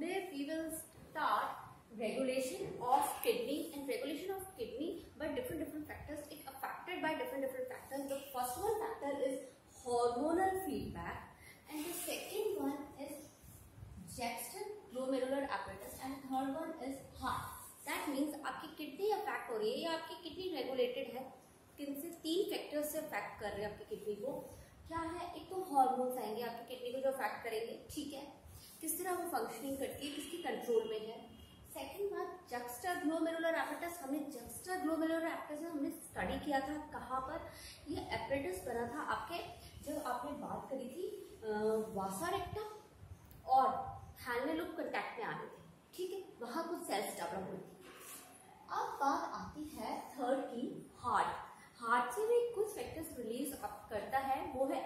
Today we will start regulation of kidney, and regulation of kidney by different factors. It affected by different factors. The first one factor is hormonal feedback, and the second one is juxtaglomerular apparatus, and third one is heart. That means आपकी kidney affect हो रही है या आपकी kidney regulated है, किन से तीन फैक्टर्स से अफेक्ट कर रहे हैं आपकी किडनी को. क्या है, एक तो हार्मोन्स आएंगे आपकी किडनी को जो अफेक्ट करेंगे, ठीक है, किस तरह वो फंक्शनिंग करती है, किसकी कंट्रोल में है. सेकंड बात, जक्स्टाग्लोमेरुलर एपरेटस. हमने जक्स्टाग्लोमेरुलर एपरेटस हमने स्टडी किया था. कहाँ पर ये एपरेटस बना था आपके, जब आपने बात करी थी वासा रेक्टम और हैलने लूप कंटैक्ट में आने थे, ठीक है, वहां कुछ सेल्स डेवलप हुई थी. अब बात आती है थर्ड की, हार्ट. हार्ट से भी कुछ फैक्टर्स रिलीज करता है, वो है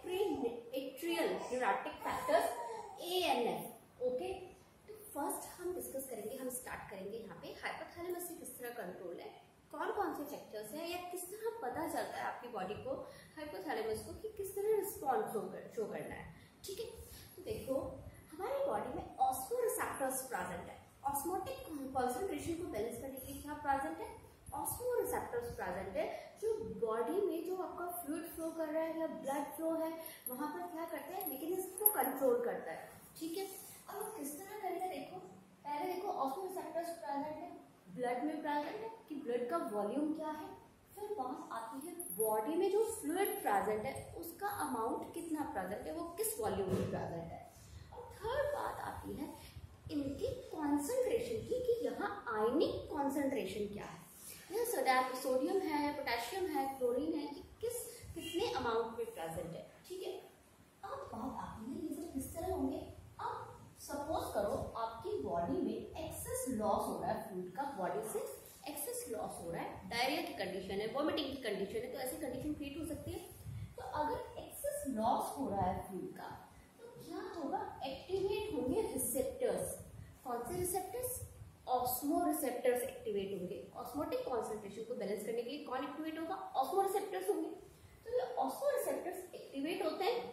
atrial natriuretic factors ANF. Okay, तो फर्स्ट हम डिस्कस करेंगे, हम स्टार्ट करेंगे यहाँ पे हाइपोथैलेमस से किस तरह कंट्रोल है, कौन कौन से फैक्टर्स हैं, या किस तरह पता चलता है आपकी बॉडी को, हाइपोथैलेमस को, कि किस तरह रिस्पॉन्स शो करना है. ठीक है, तो देखो हमारी बॉडी में ऑस्मोरिसेप्टर्स प्रेजेंट है. ऑस्मोटिक कॉन्सेंट्रेशन को बैलेंस करने के लिए क्या प्रेजेंट है, ऑस्मोरिसेप्टर्स प्रेजेंट है, जो बॉडी में जो आपका फ्लूइड फ्लो कर रहा है या ब्लड फ्लो है वहां पर क्या करता है, मैकेनिज्म को कंट्रोल करता है. ठीक है, अब किस तरह करेगा, देखो पहले देखो ऑस्मोरिसेप्टर्स प्रेजेंट है, ब्लड में प्रेजेंट है कि ब्लड का वॉल्यूम क्या है. फिर बात आती है बॉडी में जो फ्लूइड प्रेजेंट है उसका अमाउंट कितना प्रेजेंट है, वो किस वॉल्यूम में प्रेजेंट है. और थर्ड बात आती है इनकी कॉन्सेंट्रेशन की, कि यहाँ आयनिक कॉन्सेंट्रेशन क्या है, यहाँ सोडियम है, पोटेशियम है, क्लोरीन है, कि कितने अमाउंट में प्रेजेंट है. ठीक है, अब बात आती है ये सब किस तरह होंगे. अब सपोज करो आपकी बॉडी में एक्सेस लॉस हो रहा है फ्लूइड का, बॉडी से एक्सेस लॉस हो रहा है, डायरिया की कंडीशन है, वॉमिटिंग की कंडीशन है, तो ऐसी कंडीशन क्रिएट हो सकती है. तो अगर एक्सेस लॉस हो रहा है फ्लूइड का, तो क्या होगा, एक्टिवेट होंगे रिसेप्टर्स. कौन से रिसेप्टर्स, ऑस्मोरिसेप्टर्स एक्टिवेट होंगे. ऑस्मोटिक कॉन्सेंट्रेशन को बैलेंस करने के लिए कौन एक्टिवेट होगा, ऑस्मोरिसेप्टर्स होंगे. तो ये ऑस्मोरिसेप्टर्स एक्टिवेट होते हैं,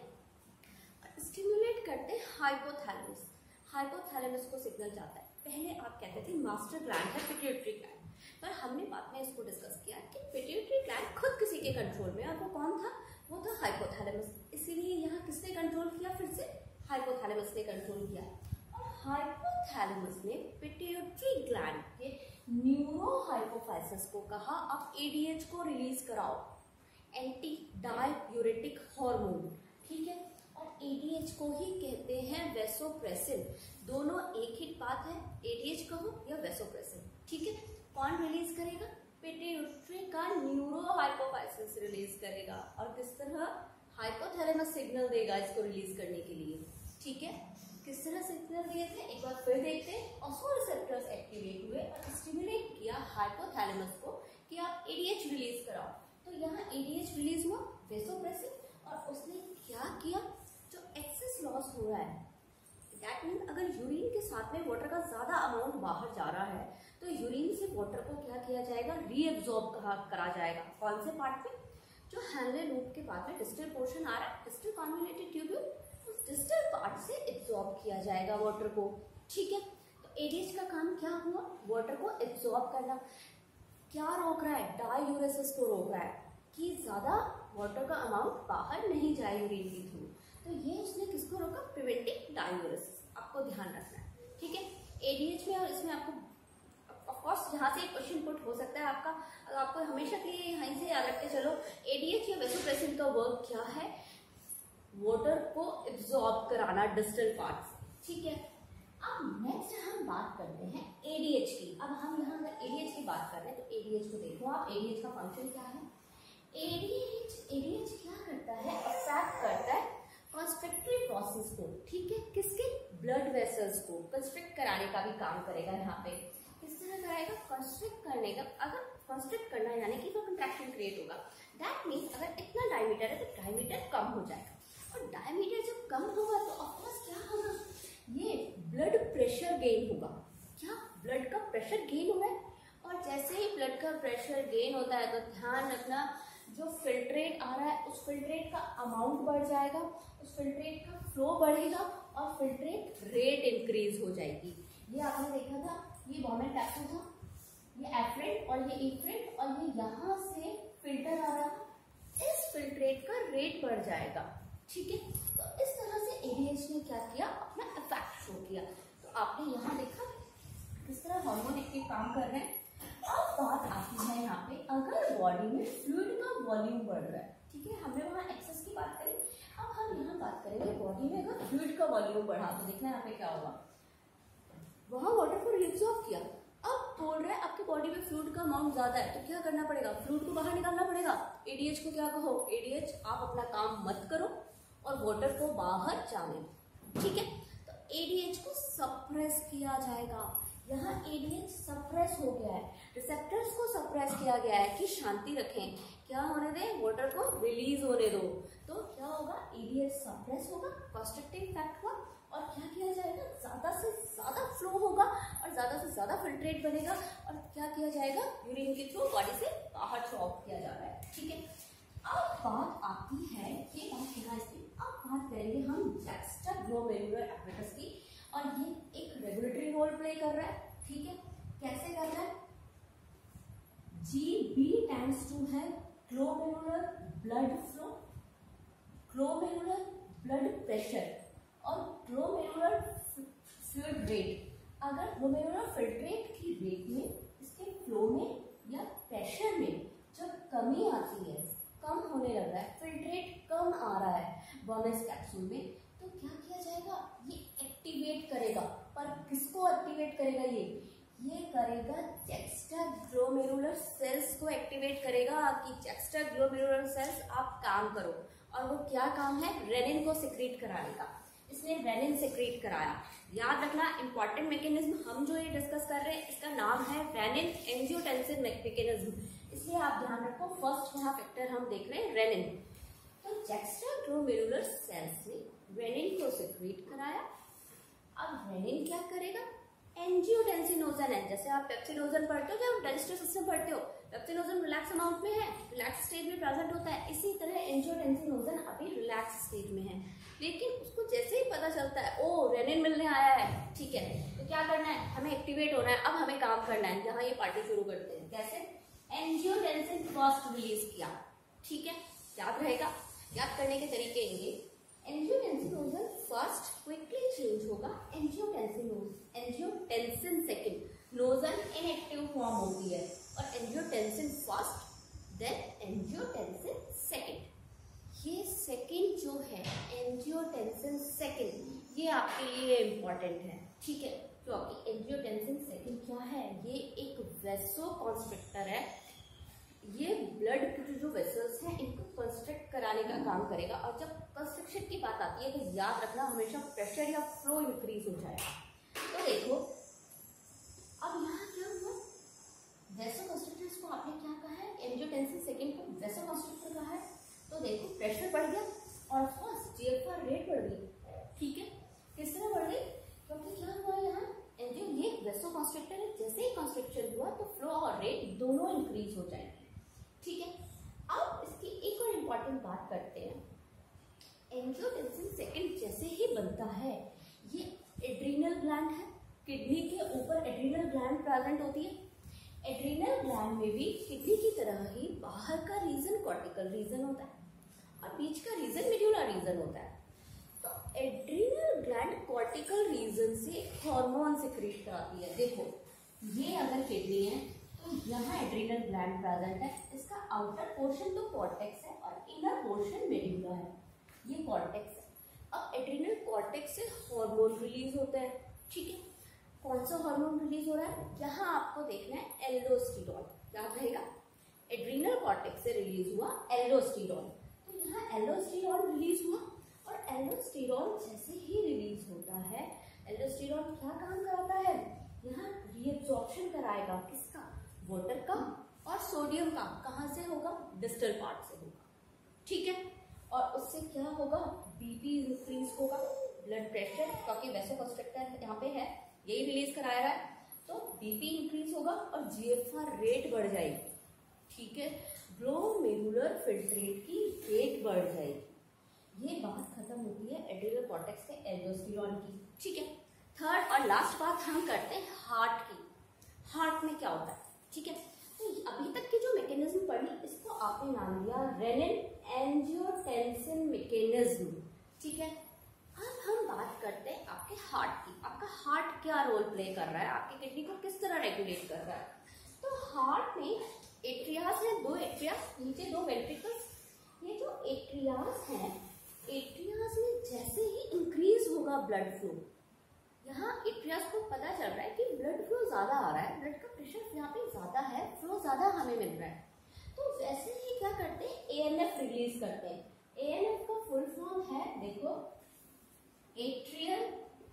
स्टिमुलेट करते हैं हाइपोथैलेमस. हाइपोथैलेमस को सिग्नल जाता है. पहले आप कहते थे मास्टर ग्लैंड है पिट्यूटरी ग्लैंड, पर हमने बाद में इसको डिस्कस किया कि पिट्यूटरी ग्लैंड खुद किसी के कंट्रोल में, और वो कौन था, वो था हाइपोथैलेमस. इसीलिए यहाँ किसने कंट्रोल किया, फिर से हाइपोथैलेमस ने कंट्रोल किया. और हाइपोथैलेमस ने पिट्यूटरी ग्लैंड के न्यूरोहाइपोफाइसिस को कहा आप ADH को रिलीज कराओ, एंटी डाययूरेटिक हार्मोन. ठीक है, और ADH को ही कहते हैं वैसोप्रेसिन. दोनों एक ही बात है, ADH कहो या वैसोप्रेसिन. ठीक है, कौन रिलीज करेगा, पिट्यूटरी का न्यूरोहाइपोफाइसिस रिलीज करेगा. और किस तरह, हाइपोथैलेमस सिग्नल देगा इसको रिलीज करने के लिए. ठीक है, किस तरह सिग्नल दिए थे एक बार फिर देखते हैं. ऑस्मोरिसेप्टर्स एक्टिवेट हुए और स्टिमुलेट किया हाइपोथैलेमस को कि आप ADH रिलीज कराओ. तो यहाँ ADH रिलीज हुआ, वैसोप्रेसिन, और उसने क्या किया, जो एक्सेस लॉस हो रहा है, दैट मीन अगर यूरिन के साथ में वाटर का ज्यादा अमाउंट बाहर जा रहा है तो यूरिन से वाटर को क्या किया जाएगा, रीएब्सॉर्ब करा जाएगा. कौन से पार्ट में, जो हैलने लूप के बाद में डिस्टल पोर्शन आ रहा है, डिस्टल कन्वोल्यूटेड ट्यूब्यूल, उस डिस्टल पार्ट से एब्सॉर्ब किया जाएगा वाटर को. ठीक है, तो ADH का काम क्या हुआ, वाटर को एब्सॉर्ब करना. क्या रोक रहा है, डायूरेसिस को रोक रहा है कि ज्यादा वाटर का अमाउंट बाहर नहीं जाए यूरिन के थ्रू. तो ये उसने किसको रोका, प्रिवेंटिंग डायूरेसिस. आपको ध्यान रखना है. ठीक है, ADH में और इसमें आपको ऑफकोर्स यहाँ से क्वेश्चन पुट हो सकता है आपका, आपको हमेशा के लिए यहीं से याद रख के चलो, ADH या वैसोप्रेसिन का वर्क क्या है, वाटर को एब्सॉर्ब कराना डिस्टल पार्ट से. ठीक है, अब नेक्स्ट हम बात करते हैं ADH की. अब हम यहाँ अगर ADH की बात कर रहे हैं तो ADH को देखो आप, ADH का फंक्शन क्या है. ADH क्या करता है, अफेक्ट करता है कंस्ट्रक्टरी प्रोसेस को. ठीक है, किसके, ब्लड वेसल्स को कंस्ट्रक्ट कराने का भी काम करेगा. यहाँ पे किस तरह कराएगा, कंस्ट्रक्ट करने का. अगर कंस्ट्रक्ट करना यानी कि वो कंट्रैक्शन क्रिएट होगा, दैट मीन्स अगर इतना डायमीटर है तो डायमीटर कम हो जाएगा, और डायमीटर जब कम होगा तो ऑफकोर्स क्या होगा, ये ब्लड प्रेशर गेन होगा. क्या, ब्लड का प्रेशर गेन हो रहा है, और जैसे ही ब्लड का प्रेशर गेन होता है तो ध्यान रखना जो फिल्ट्रेट आ रहा है उस फिल्ट्रेट का अमाउंट बढ़ जाएगा, उस फिल्ट्रेट का फ्लो बढ़ेगा और फिल्ट्रेट रेट इंक्रीज हो जाएगी। ये आपने देखा था, ये बॉमेट कैप्सूल था, ये एफ्रेट और ये इफ्रेट, और ये यहाँ से फिल्टर आ रहा था, इस फिल्ट्रेट का रेट बढ़ जाएगा। ठीक है, तो इस तरह से एडीएच ने क्या किया, अपना इफेक्ट शो किया। तो आपने यहाँ देखा किस तरह हार्मोन एक्टिव काम कर रहे हैं। अब बात आती है यहाँ पे, अगर बॉडी में फ्लूइड का वॉल्यूम बढ़ रहा है, ठीक है, हमने वहाँ एक्सेस की बात करी, अब हम यहाँ बात करेंगे बॉडी में अगर फ्लूइड का वॉल्यूम बढ़ा तो देखना यहाँ पे क्या होगा। वहाँ वाटर को रिएब्सॉर्ब किया, अब बोल रहा है आपकी बॉडी में फ्लूइड का अमाउंट ज्यादा है, तो क्या करना पड़ेगा, फ्लूइड को बाहर निकालना पड़ेगा। एडीएच को क्या कहो, एडीएच आप अपना काम मत करो और वाटर को बाहर जाने दो। ठीक है, तो एडीएच को सप्रेस किया जाएगा। यहाँ एडीएच सप्रेस हो गया है, रिसेप्टर्स को सप्रेस किया गया है कि शांति रखें, क्या होने दें, वाटर को रिलीज होने दो। तो क्या होगा, एडीएच सप्रेस होगा, कंस्ट्रक्टिव इफेक्ट हुआ, और क्या किया जाएगा, ज्यादा से ज्यादा फ्लो होगा और ज्यादा से ज्यादा फिल्ट्रेट बनेगा, और क्या किया जाएगा, यूरिन के थ्रू बॉडी से बाहर थ्रो आउट किया जा रहा है। ठीक है, अब बात आती है, ये बात यहाँ इसमें, अब बात करेंगे हम जुक्स्टाग्लोमेरुलर एपरेटस की, और ये एक रेगुलेटरी रोल प्ले कर रहा है। ठीक है, कैसे कर रहा है, GB टेंड्स टू है glomerular blood flow, glomerular blood pressure और ग्लोमेरुलर फ्लूइड रेट। अगर ग्लोमेरुलर फिल्ट्रेट की रेट में, इसके फ्लो में या प्रेशर में जब कमी आती है, कम होने लग रहा है, फिल्ट्रेट कम आ रहा है बॉमेट कैप्सूल में, तो क्या किया जाएगा, ये एक्टिवेट करेगा। पर किसको एक्टिवेट करेगा, ये करेगा जुक्स्टाग्लोमेरुलर सेल्स को एक्टिवेट करेगा कि जुक्स्टाग्लोमेरुलर सेल्स आप काम करो। और वो क्या काम है, रेनिन को सिक्रीट कराने का। इसने रेनिन सिक्रीट कराया। याद रखना, इंपॉर्टेंट मैकेनिज्म हम जो ये डिस्कस कर रहे हैं इसका नाम है रेनिन एंजियोटेंसिन मैकेनिज्म, इसलिए आप ध्यान रखो, फर्स्ट यहाँ फैक्टर हम देख रहे हैं रेनिन। तो जुक्स्टाग्लोमेरुलर सेल्स ने रेनिन को सिक्रीट कराया। अब रेनिन क्या करेगा, एंजियोटेंसिनोजन है, जैसे आप पेप्सिडोजन पढ़ते हो जब डाइजेस्टिव सिस्टम पढ़ते हो, पेप्सिडोजन रिलैक्स अमाउंट में है, रिलैक्स स्टेज में प्रेजेंट होता है, इसी तरह एंजियोटेंसिनोजन अभी रिलैक्स स्टेज में है। लेकिन उसको जैसे ही पता चलता है ओ रेनिन मिलने आया है, ठीक है, तो क्या करना है, हमें एक्टिवेट होना है, अब हमें काम करना है। यहाँ ये पार्टी शुरू करते हैं, कैसे, एंजियोटेंसिन फर्स्ट रिलीज किया। ठीक है, याद रहेगा, याद करने के तरीके ये, एंजियोटेंसिनोजन फर्स्ट क्विकली चेंज होगा एंजियोटेंसिन सेकंड, नोजन इनएक्टिव फॉर्म होती है, और angiotensin first then angiotensin second. ये सेकंड जो है एंजियोटेंसिन सेकंड, ये आपके लिए इम्पोर्टेंट है। ठीक है, क्योंकि एंजियोटेंसिन सेकंड क्या है, ये एक वेसोकॉन्स्ट्रिक्टर है, ये ब्लड के जो वेसल्स हैं इनको कंस्ट्रक्ट कराने का काम करेगा। और जब कंस्ट्रक्शन की बात आती है तो याद रखना हमेशा प्रेशर या फ्लो इंक्रीज हो जाएगा। तो देखो अब यहाँ क्या हुआ, वेसोकॉन्स्ट्रिक्टर्स को आपने क्या कहा है, एंजियोटेंसिन सेकंड को वेसोकॉन्स्ट्रिक्टर कहा है। तो देखो प्रेशर बढ़ गया और फर्स्ट जीएफआर रेट बढ़ गई। ठीक है, किस तरह बढ़ गई, क्योंकि क्या हुआ यहाँ, एंजियो ये वेसोकॉन्स्ट्रिक्टर है, जैसे ही कंस्ट्रक्शन हुआ तो फ्लो और रेट दोनों इंक्रीज हो जाएंगे। ठीक है, अब इसकी एक और इम्पॉर्टेंट बात करते हैं, एंजियोटेंसिन सेकंड जैसे ही बनता है, ये एड्रीनल ग्लैंड है, किडनी के ऊपर एड्रीनल ग्लैंड प्रेजेंट होती है। एड्रीनल ग्लैंड में भी किडनी की तरह ही बाहर का रीजन कॉर्टिकल रीजन होता है और बीच का रीजन मेड्यूलर रीजन होता है। तो एड्रीनल ग्लैंड कॉर्टिकल रीजन से हार्मोन सिक्रीट कराती है। देखो ये अगर किडनी है तो यहाँ एड्रीनल ग्लैंड प्रेजेंट है, इसका आउटर पोर्शन तो कॉर्टेक्स है और इनर पोर्शन मेड्यूला है, ये कॉर्टेक्स है। अब एड्रीनल कॉर्टेक्स से हार्मोन रिलीज होता है। ठीक है, कौन सा हार्मोन रिलीज हो रहा है, यहाँ आपको देखना है एल्डोस्टेरॉन, याद रहेगा, एड्रीनल कॉर्टेक्स से रिलीज हुआ एल्डोस्टेरॉन। तो यहाँ एल्डोस्टेरॉन रिलीज हुआ और एल्डोस्टेरॉन जैसे ही रिलीज होता है, एल्डोस्टेरॉन क्या काम कराता है, यहाँ रीअब्जॉर्प्शन कराएगा, किसका, वाटर का और सोडियम का। कहाँ से होगा, डिस्टल पार्ट से होगा। ठीक है, और उससे क्या होगा, बीपी इंक्रीज होगा, ब्लड प्रेशर, क्योंकि वेसोकॉन्स्ट्रिक्टर यहाँ पे है, यही रिलीज कराया रहा है, तो बीपी इंक्रीज होगा और जीएफआर रेट बढ़ जाएगी। ठीक है, ग्लोमेरुलर फिल्ट्रेट की रेट बढ़ जाएगी। ये बात खत्म होती है एड्रिनल कॉर्टेक्स के एल्डोस्टेरोन की। ठीक है, थर्ड और लास्ट बात हम करते हैं हार्ट की। हार्ट में क्या होता है? ठीक है, तो अभी तक की जो मैकेनिज्म पढ़ी इसको आपने नाम दिया रेनिन एंजियोटेंसिन मैकेनिज्म। ठीक है, अब हम बात करते हैं आपके हार्ट की। आपका हार्ट क्या रोल प्ले कर रहा है, आपकी किडनी को किस तरह रेगुलेट कर रहा है? तो हार्ट में एट्रियास है, दो एट्रियास, नीचे दो वेंट्रिकल्स। ये जो एट्रियास है, एट्रियास में जैसे ही इंक्रीज होगा ब्लड फ्लो, यहाँ एट्रियास को पता चल रहा है कि ब्लड फ्लो ज्यादा आ रहा है, ब्लड का प्रेशर यहाँ पे ज्यादा है, फ्लो ज्यादा हमें मिल रहा है, तो वैसे ही क्या करते हैं, एएनएफ रिलीज करते हैं। एएनएफ का फुल फॉर्म है, देखो, atrial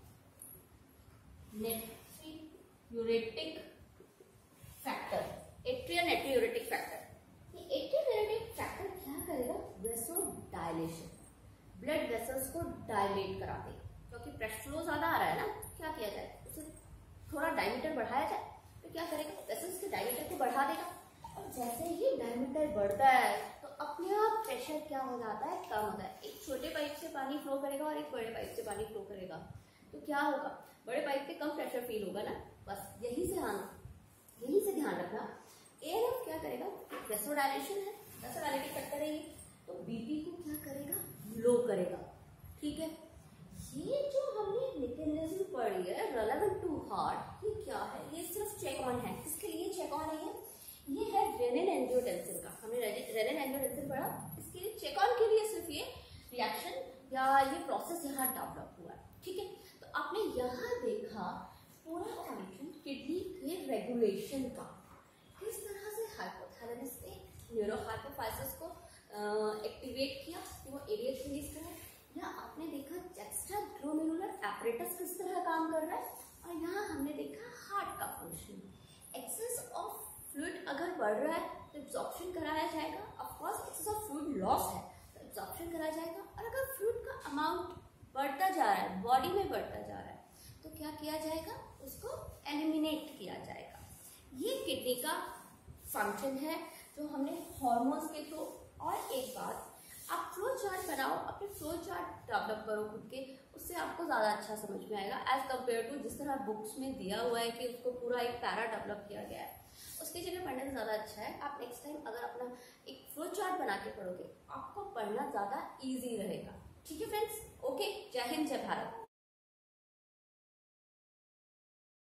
natriuretic factor. Atrial natriuretic factor, ये एट्रियल नेट्रियूरेटिक फैक्टर क्या करेगा? वेसोडाइलेशन, ब्लड वेसल्स को डायलेट करा देगा, क्योंकि प्रेशर फ्लो ज्यादा आ रहा है ना। क्या किया जाए, उसे थोड़ा डायमीटर बढ़ाया जाए, तो क्या करेगा? वेसल्स के डायमीटर को बढ़ा देगा, और जैसे ही डायमीटर बढ़ता है तो अपने आप प्रेशर क्या हो जाता है? कम होता है। एक छोटे पाइप से पानी फ्लो करेगा और एक बड़े पाइप से पानी फ्लो करेगा, तो क्या होगा? बड़े पाइप पे कम प्रेशर फील होगा ना। बस यही से ध्यान रखना। एएनएफ क्या करेगा? वेसोडाइलेशन है, वेसोडाइलेटिंग फैक्टर है ये, तो बीपी को क्या करेगा? लो करेगा। ठीक है, ये जो हमने मैकेनिज्म पढ़ी है रेलेवेंट टू हार्ट, ये क्या है? ये सिर्फ चेक ऑन है। किसके लिए चेक ऑन है? ये है रेनिन एंजियोटेंसिन का। हमने रेनिन एंजियोटेंसिन पढ़ा, इसके लिए चेक ऑन के लिए सिर्फ ये रिएक्शन या ये प्रोसेस यहाँ डेवलप हुआ है। ठीक है, तो आपने यहाँ देखा पूरा फंक्शन किडनी के रेगुलेशन का, किस तरह से हाइपोथैलेमस ने न्यूरोहाइपोफाइसिस को एक्टिवेट किया कि वो एडीएच रिलीज करे, या आपने देखा एक्स्ट्रा ग्लोमेरुलर एपरेटस किस तरह काम कर रहा है, और यहाँ हमने देखा हार्ट का फंक्शन। एक्सेस ऑफ फ्लूइड अगर बढ़ रहा है तो एब्जॉर्प्शन कराया जाएगा, of course excess of fluid loss है तो एब्जॉर्प्शन कराया जाएगा, और अगर फ्लूइड का अमाउंट बढ़ता जा रहा है, बॉडी में बढ़ता जा रहा है, तो क्या किया जाएगा? उसको एलिमिनेट किया जाएगा। ये किडनी का फंक्शन है जो हमने हार्मोन्स के थ्रू। और एक बात, आप फ्लो चार्ट बनाओ, अपने फ्लो चार्ट डेवलप करो खुद के, उससे आपको ज़्यादा अच्छा समझ में आएगा एज कम्पेयर टू जिस तरह बुक्स में दिया हुआ है कि उसको पूरा एक पैरा डेवलप किया गया है। उसकी जगह पढ़ने से ज़्यादा अच्छा है आप नेक्स्ट टाइम अगर अपना एक फ्लो चार्ट बना के पढ़ोगे, आपको पढ़ना ज़्यादा ईजी रहेगा। ठीक है फ्रेंड्स, ओके, जय हिंद, जय भारत।